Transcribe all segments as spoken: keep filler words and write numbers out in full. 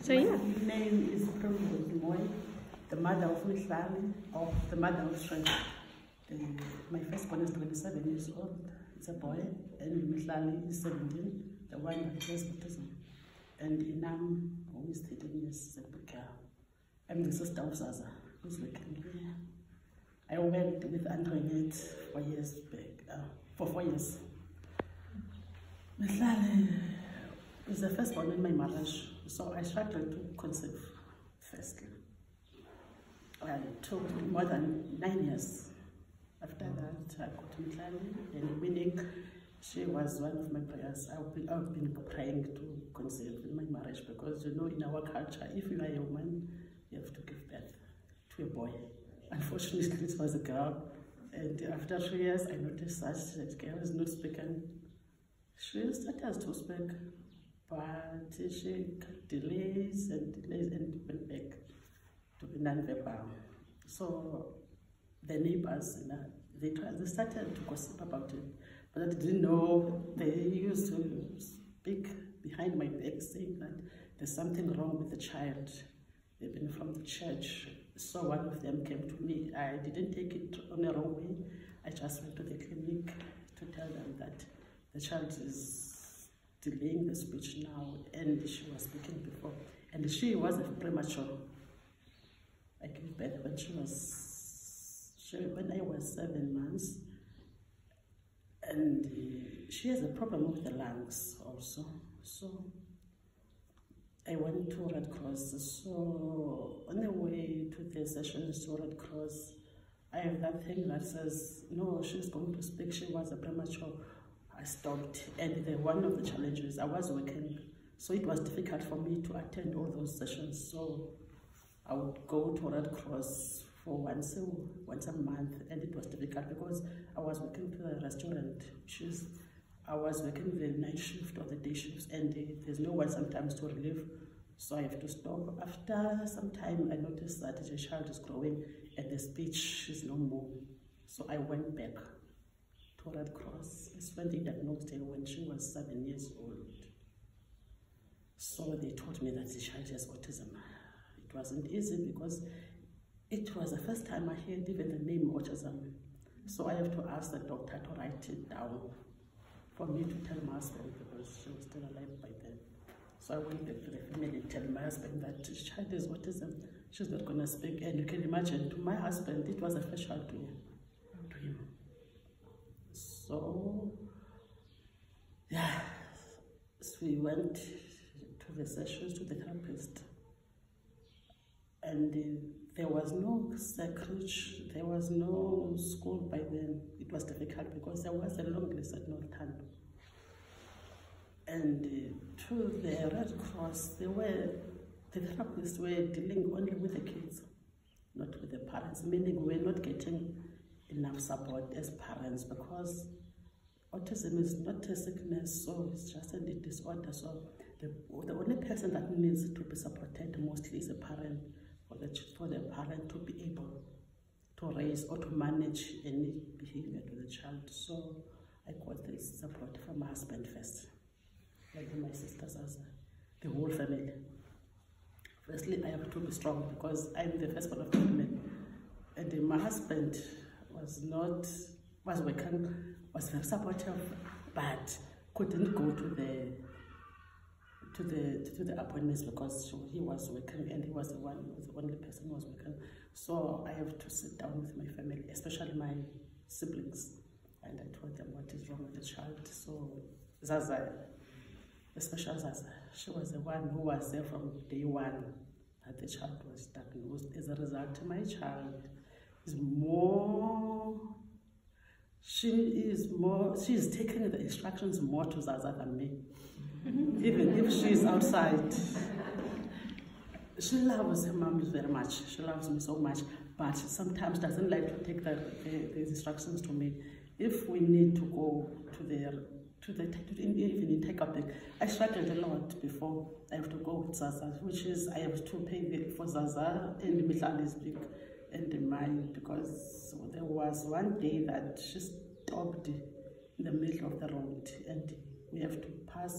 So yeah. My name is Primrose Mooi, the mother of Mihlali, or the mother of Shrek. Uh, my firstborn is twenty-seven years old, it's a boy, and Mihlali is seventeen, the one that has autism. And Inam, who is thirteen years, is a big girl. I'm the sister of Zaza, who's working here. I worked with Android for years back, uh, for four years. Mihlali is the firstborn in my marriage, so I struggled to conceive firstly. It took more than nine years. After that, I got Mihlali, and meaning she was one of my prayers. I've been, I've been praying to conceive in my marriage because, you know, in our culture, if you are a woman, you have to give birth to a boy. Unfortunately, it was a girl, and after three years, I noticed that that girl is not speaking. She started to speak, but she got delays and delays and went back to be non-verbal. So the neighbors, you know, they tried, they started to gossip about it, but I didn't know. They used to speak behind my back, saying that there's something wrong with the child. They've been from the church. So one of them came to me. I didn't take it on the wrong way. I just went to the clinic to tell them that the child is delaying the speech now, and she was speaking before. And she was premature. I gave birth when she was, she, when I was seven months. And uh, she has a problem with the lungs also. So I went to Red Cross. So on the way to the sessions to Red Cross, I have that thing that says, no, she's going to speak. She was a premature. I stopped. And the, one of the challenges, I was working. So it was difficult for me to attend all those sessions. So I would go to Red Cross for once a, once a month. And it was difficult because I was working to the restaurant. She's, I was working the night shift or the day shifts, and uh, there's no one sometimes to relieve, so I have to stop. After some time, I noticed that the child is growing and the speech is no more. So I went back to Red Cross. It's when they diagnosed her when she was seven years old. So they told me that the child has autism. It wasn't easy because it was the first time I heard even the name autism. So I have to ask the doctor to write it down for me to tell my husband, because she was still alive by then. So I went back to the family and tell my husband that the child is autism. She's not going to speak. And you can imagine, to my husband, it was a first child to, to him. So, yeah, so we went to the sessions, to the therapist. And uh, there was no secretary, there was no school by then. It was difficult because there was a long list at Northern. And uh, to the Red Cross, they were, the therapists were dealing only with the kids, not with the parents, meaning we were not getting enough support as parents because autism is not a sickness, so it's just a disorder. So the, the only person that needs to be supported mostly is a parent, for the, for the parent to be able to raise or to manage any behavior to the child. So I got this support from my husband first, like my sisters, as the whole family. Firstly, I have to be strong because I'm the first one of the women. And my husband was not, was working, was very supportive, but couldn't go to the to the to the appointments because he was working and he was the one, the only person who was working. So I have to sit down with my family, especially my siblings, and I told them what is wrong with the child. So Zaza, especially Zaza, she was the one who was there from day one that the child was diagnosed. As a result, my child is more, she is more, she is taking the instructions more to Zaza than me. Even if she's outside. She loves her mom very much. She loves me so much, but sometimes doesn't like to take the, the, the instructions to me. If we need to go to the, to the, to even take up the, I struggled a lot before I have to go with Zaza, which is I have to pay for Zaza and Mihlali's big and mine, because there was one day that she stopped in the middle of the road and we have to pass,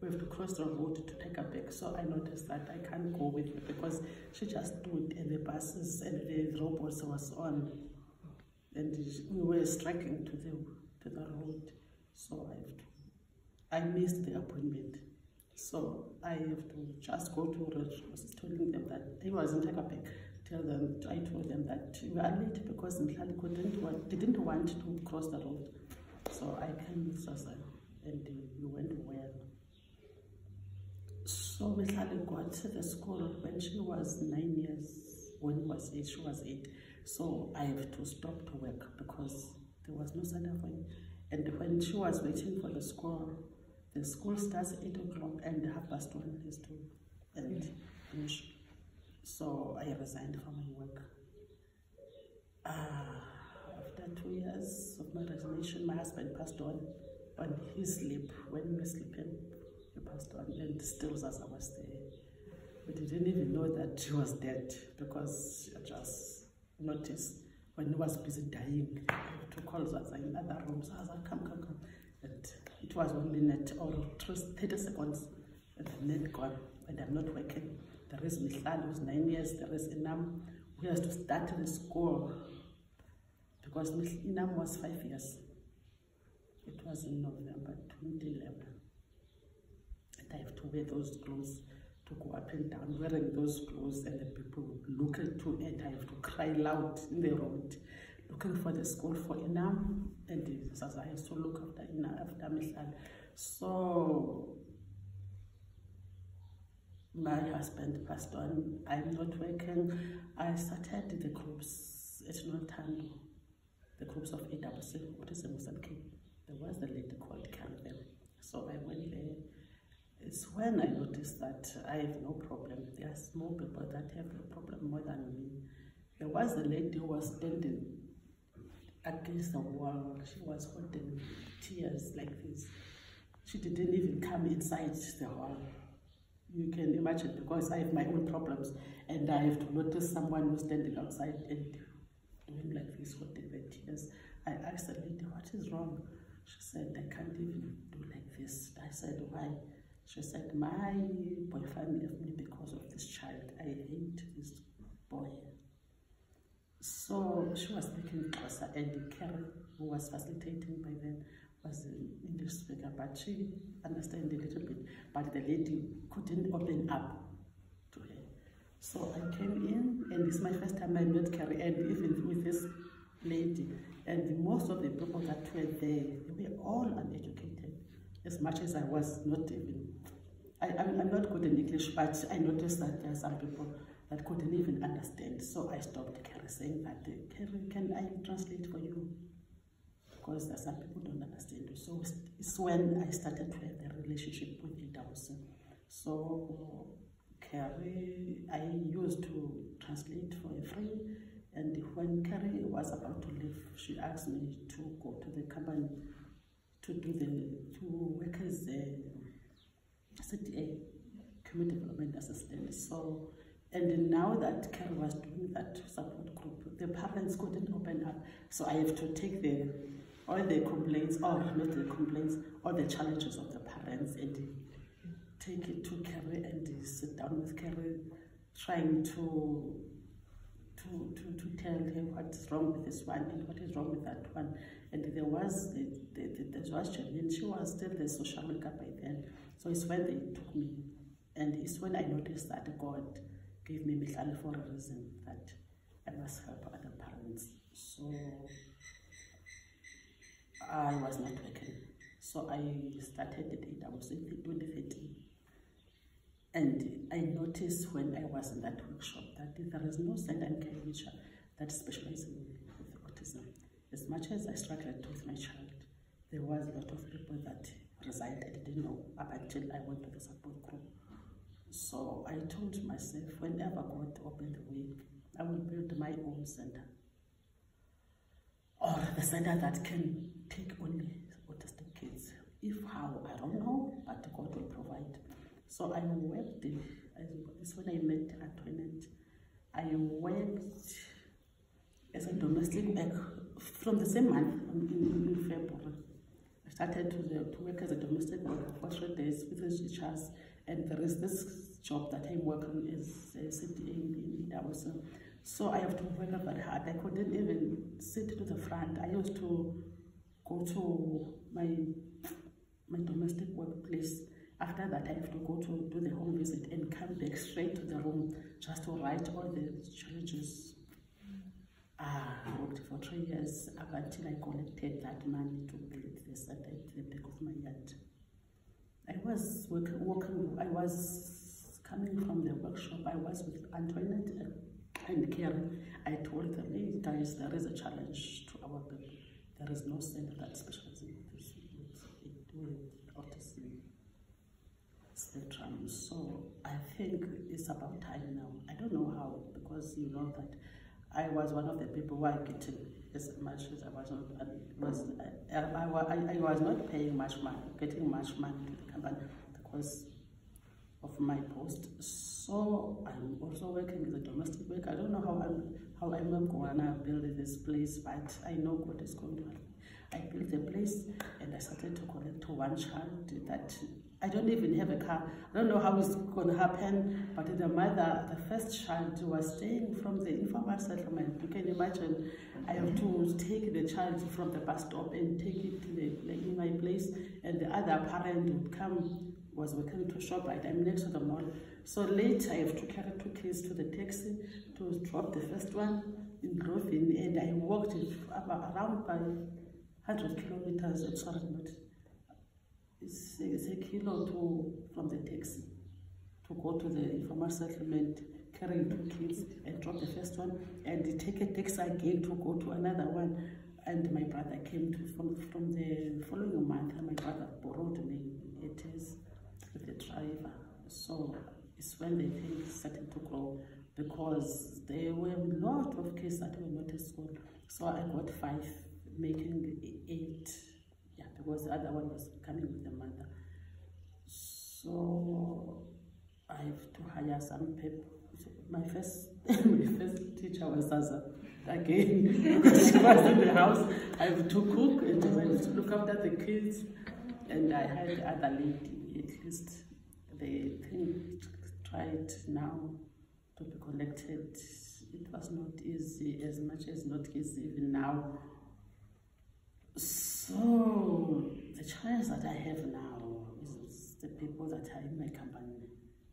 we have to cross the road to take her back. So I noticed that I can't go with her because she just stood and the buses and the robots was on. And we were striking to the to the road. So I have to, I missed the appointment. So I have to just go to the was telling them that he wasn't take her back. Tell them, I told them that we are late because Mihlali couldn't want, didn't want to cross the road. So I came with Sasa and we went well. So Mihlali got to the school when she was nine years, when he was eight, she was eight. So I have to stop to work because there was no center for him. And when she was waiting for the school, the school starts at eight o'clock and half past one is to and finish. So I resigned from my work. Uh, after two years of my resignation, my husband passed on on his sleep. When we were sleeping, he passed on, and still as I was there. We didn't even know that he was dead because I just noticed when he was busy dying, I had to call Zaza in other rooms. Zaza, come, come, come. And it was one minute or thirty seconds, and then gone, and I'm not working. There is Mihlali, who's nine years, there is Inam, who has to start the school because Inam was five years. It was in November twenty eleven. And I have to wear those clothes to go up and down, wearing those clothes, and the people look into it. I have to cry loud in the road, looking for the school for Inam, and as I have to look after Inam, after Mihlali. So my husband passed on. I'm not working. I started the groups at Noltando, the groups of A W C, Autism Centre. There was a lady called Carmen. So I went there. It's when I noticed that I have no problem. There are small people that have a problem more than me. There was a lady who was standing against the wall. She was holding tears like this. She didn't even come inside the hall. You can imagine, because I have my own problems and I have to notice someone who's standing outside and doing like this, holding the tears. I asked the lady, what is wrong? She said, I can't even do like this. I said, why? She said, my boyfriend left me because of this child. I hate this boy. So she was speaking closer, and Carol, who was facilitating by then, was an English speaker, but she understood a little bit, but the lady couldn't open up to her. So I came in, and it's my first time I met Carrie, and even with this lady, and most of the people that were there, they were all uneducated, as much as I was not even, I, I'm, I'm not good in English, but I noticed that there are some people that couldn't even understand. So I stopped Carrie, saying that, Carrie, can I translate for you? Because there are some people don't understand. So it's when I started to have a relationship with A W C. So Carrie, I used to translate for free, and when Carrie was about to leave, she asked me to go to the company to do the to work as a C D A, Community Development Assistant. So, and now that Carrie was doing that support group, the parents couldn't open up. So I have to take the all the complaints, or not the complaints, all the challenges of the parents, and take it to Carrie and sit down with Carrie, trying to to to to tell her what's wrong with this one and what is wrong with that one. And there was the the, the, there was Janine. She was still the social worker by then. So it's when they took me, and it's when I noticed that God gave me Mihlali for a reason, that I must help other parents. So I was not working. So I started at A W C in twenty thirteen. And I noticed when I was in that workshop that there is no center in Khayalitsha that specializes in with autism. As much as I struggled with my child, there was a lot of people that resigned. I didn't know up until I went to the support group. So I told myself, whenever God opened the way, I will build my own center. Or the center that can take only autistic kids. If how, I don't know, but God will provide. So I worked, it's when I met Antoinette. I worked as a domestic worker from the same month in, in February. I started to, the, to work as a domestic worker for three days with the teachers, and there is this job that I'm working as a C D A in Autism. So I have to work very hard. I couldn't even sit to the front. I used to go to my my domestic workplace. After that, I have to go to do the home visit and come back straight to the room just to write all the challenges. Ah, I worked for three years up until I collected that money to build this at the back of my yard. I was working, working, I was coming from the workshop. I was with Antoinette and Karen. I told them, hey guys, there is a challenge to our people. There is no center that specializes in this with, with autism spectrum. So I think it's about time now. I don't know how, because you know that I was one of the people who are getting as much as I was not. I was I, I, I, I was not paying much money, getting much money to the company because of my post. So I'm also working as a domestic worker. I don't know how I'm how I'm gonna build this place, but I know God is going to help me. I built the place and I started to collect to one child that I don't even have a car. I don't know how it's going to happen, but the mother, the first child, was staying from the informal settlement. You can imagine, I have to take the child from the bus stop and take it to the, like, in my place, and the other parent would come, was working to shop right. I'm next to the mall. So later I have to carry two kids to the taxi to drop the first one in Grove-in, and I walked around by one hundred kilometers, I'm sorry, not. It's, it's a kilo to, from the taxi to go to the informal settlement, carrying two kids and drop the first one, and take a taxi again to go to another one. And my brother came to, from, from the following month, and my brother borrowed me. It is with the driver. So it's when the things started to grow, because there were a lot of kids that were not at school. So I got five, making eight. Yeah, because the other one was coming with the mother. So I have to hire some people. My first, my first teacher was Zaza again, because she was in the house. I have to cook and I have to look after the kids, and I had the other lady. At least they think tried now to be collected. It was not easy, as much as not easy even now. So the challenge that I have now is the people that are in my company.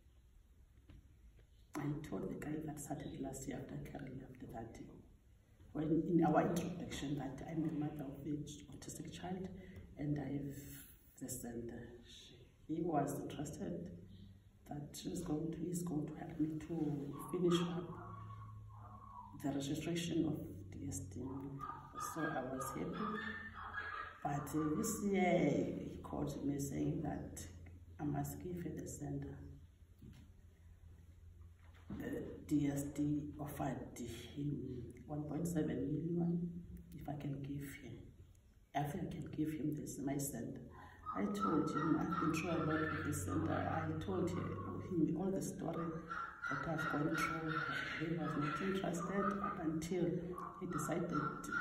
I told the guy that started last year after Carrie after that, when in our introduction, that I'm the mother of an autistic child and I have the center. He was interested that he's going to, he's going to help me to finish up the registration of D S D. So I was happy. But uh, this year he called me saying that I must give the center. The D S D offered him one point seven million if I can give him. I think I can give him this, my center. I told him I've been through a lot with the center. I told him all the story that I've gone through. He was not interested up until he decided to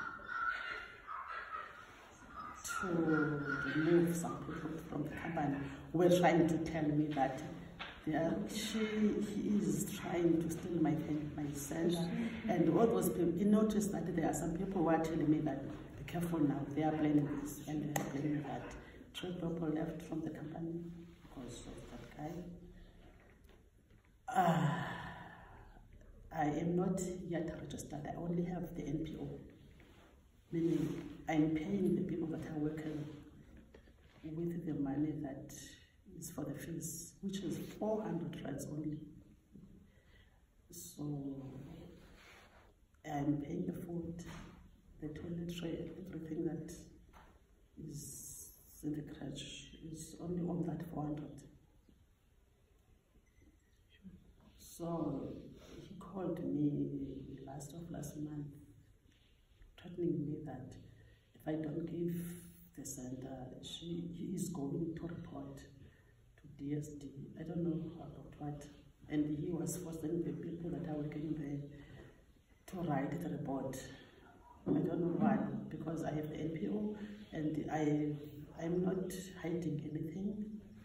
to remove some people from the company who were trying to tell me that they are, she, he is trying to steal my, my center. And all those people, he noticed that there are some people who are telling me that, be careful now, they are planning this and they are planning that. Three people left from the company because of that guy. Uh, I am not yet registered, I only have the N P O. Meaning, I'm paying the people that are working with the money that is for the fees, which is four hundred rands only. So, I'm paying the food, the toiletry, everything that is in the crèche is only on that four hundred. So, he called me last of last month, threatening me that if I don't give the center, she, he is going to report to D S D. I don't know about what. And he was forcing the people that are working there to write the report. I don't know why, because I have the N P O and I I'm not hiding anything.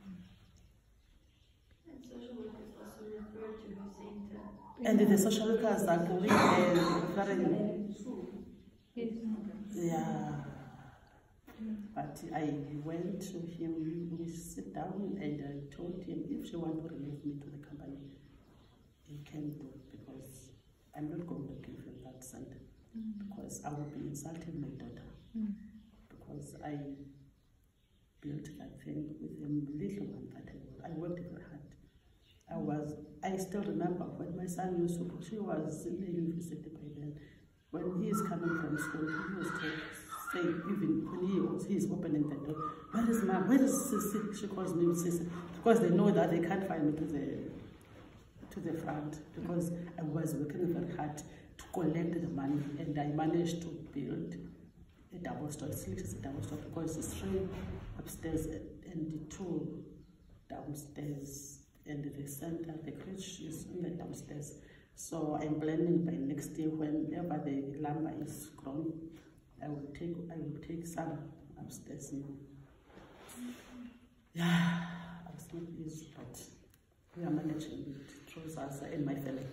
And social workers also refer to the center. And the social workers are going there referring. Yes. Yeah. But I went to him, we sit down, and I told him if she wants to remove me to the company, he can do it, because I'm not going to give him that center, mm. because I will be insulting my daughter, mm. because I built that thing with a little one that I, I worked very hard. I was, I still remember when my son used to go, she was in the university by then. When he is coming from school, he used to say, even when he was, he is opening the door, where is mom, where is Sissy? She calls me Sissy, because they know that they can't find me to the to the front, because I was working very hard to collect the money, and I managed to build a double store. It's a double store because it's three upstairs and two downstairs, and the center, the crèche is in the downstairs. So I'm planning by next year, whenever the lumber is grown, I will take I will take some upstairs now. Yeah, it's not easy, but we are managing it through us and my family.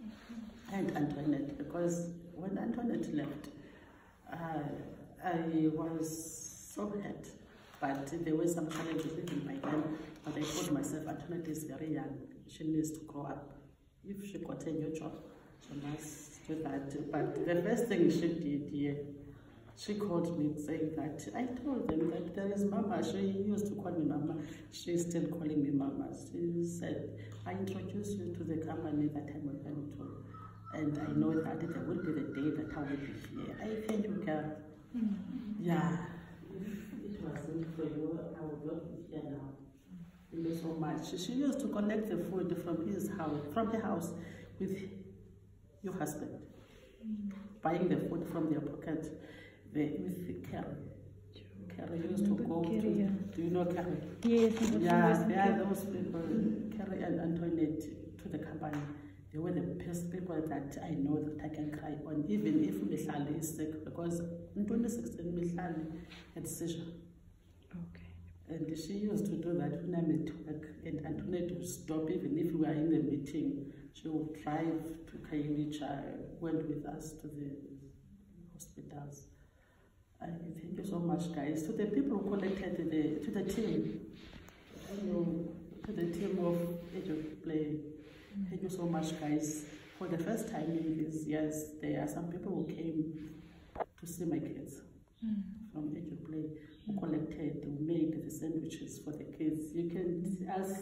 And Antoinette, because when Antoinette left, uh, I was so hurt. But there were some challenges even by then. But I told myself, Antoinette is very young. She needs to grow up. If she got a new job, she must do that. But the first thing she did, yeah, she called me saying that, I told them that there is Mama. She used to call me Mama. She's still calling me Mama. She said, I introduced you to the company that I'm working to. And I know that there will be the day that I will be here. I think you can. Mm-hmm. Yeah. If it wasn't for you, I would not be here now. Thank you so much. She used to collect the food from his house, from the house, with your husband, mm. buying the food from their pocket, the, with Carrie. Carrie used to go Carrie, to, yeah. Do you know Carrie? Yes. Yeah, they are those people, Carrie and Antoinette, to the company. They were the best people that I know that I can cry on, even if Mihlali is sick, because in twenty sixteen, Mihlali had seizure. Okay. And she used to do that when I'm at work, and Antoinette would stop, even if we were in the meeting. She would drive to Khayalitsha, went with us to the hospitals. I thank you so much, guys. To the people who collected, the, to the team, you know, to the team of Age of Play, thank you so much, guys. For the first time in these years, there are some people who came to see my kids mm. from Age of Play, who collected, who made the sandwiches for the kids. You can ask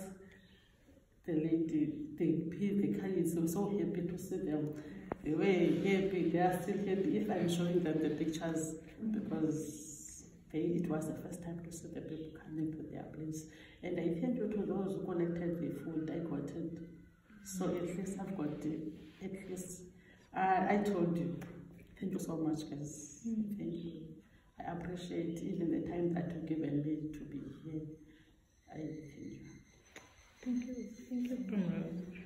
the lady, the the Khayalitsha, were so happy to see them. They were happy, they are still happy if I'm showing them the pictures, because they, it was the first time to see the people coming to their place. And I thank you to those who collected the food. I got it. So at least I've got it. At least uh, I told you. Thank you so much, guys. Mm. Thank you. I appreciate even the time that you've given me to be here. I thank you. Thank you. Thank you, Primrose.